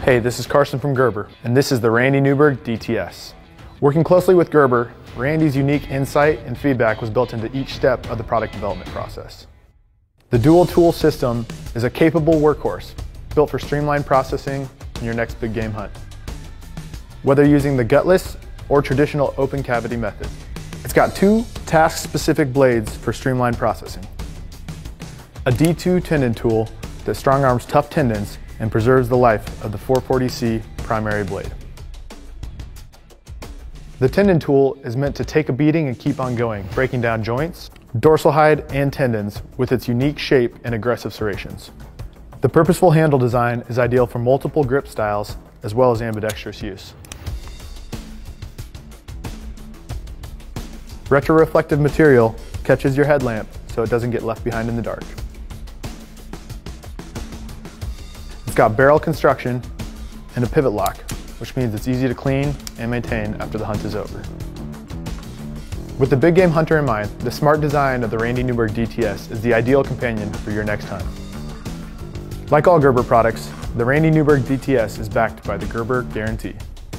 Hey, this is Carson from Gerber, and this is the Randy Newberg DTS. Working closely with Gerber, Randy's unique insight and feedback was built into each step of the product development process. The dual tool system is a capable workhorse built for streamlined processing in your next big game hunt. Whether using the gutless or traditional open cavity method. It's got two task-specific blades for streamlined processing. A D2 tendon tool that strong arms tough tendons and preserves the life of the 440C primary blade. The tendon tool is meant to take a beating and keep on going, breaking down joints, dorsal hide, and tendons with its unique shape and aggressive serrations. The purposeful handle design is ideal for multiple grip styles as well as ambidextrous use. Retroreflective material catches your headlamp so it doesn't get left behind in the dark. It's got barrel construction and a pivot lock, which means it's easy to clean and maintain after the hunt is over. With the big game hunter in mind, the smart design of the Randy Newberg DTS is the ideal companion for your next hunt. Like all Gerber products, the Randy Newberg DTS is backed by the Gerber Guarantee.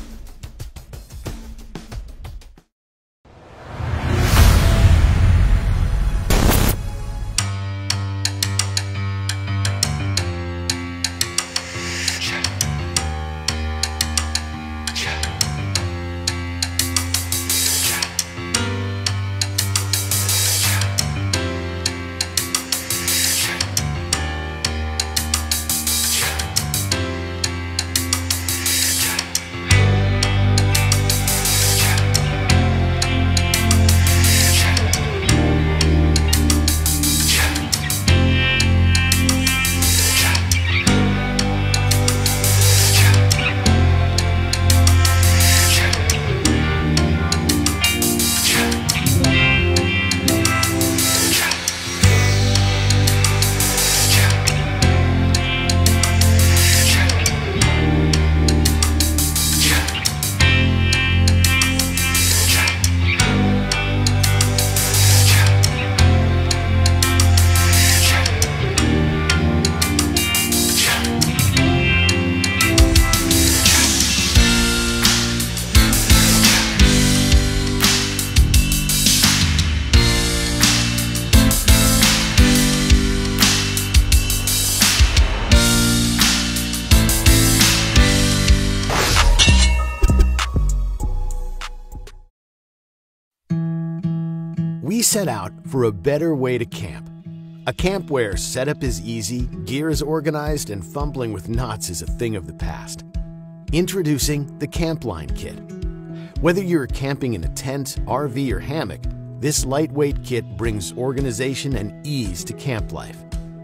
We set out for a better way to camp. A camp where setup is easy, gear is organized, and fumbling with knots is a thing of the past. Introducing the Campline Kit. Whether you're camping in a tent, RV, or hammock, this lightweight kit brings organization and ease to camp life.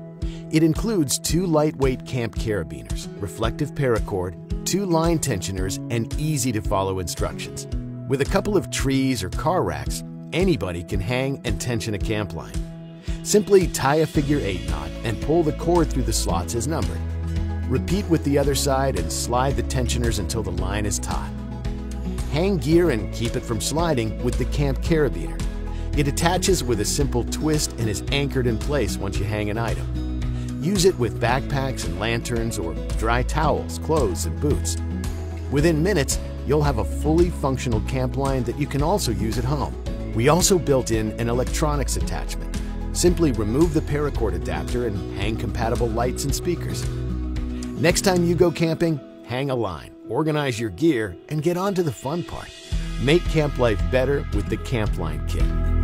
It includes 2 lightweight camp carabiners, reflective paracord, 2 line tensioners, and easy-to-follow instructions. With a couple of trees or car racks, anybody can hang and tension a camp line. Simply tie a figure 8 knot and pull the cord through the slots as numbered. Repeat with the other side and slide the tensioners until the line is taut. Hang gear and keep it from sliding with the camp carabiner. It attaches with a simple twist and is anchored in place once you hang an item. Use it with backpacks and lanterns or dry towels, clothes, and boots. Within minutes, you'll have a fully functional camp line that you can also use at home. We also built in an electronics attachment. Simply remove the paracord adapter and hang compatible lights and speakers. Next time you go camping, hang a line, organize your gear, and get on to the fun part. Make camp life better with the Campline Kit.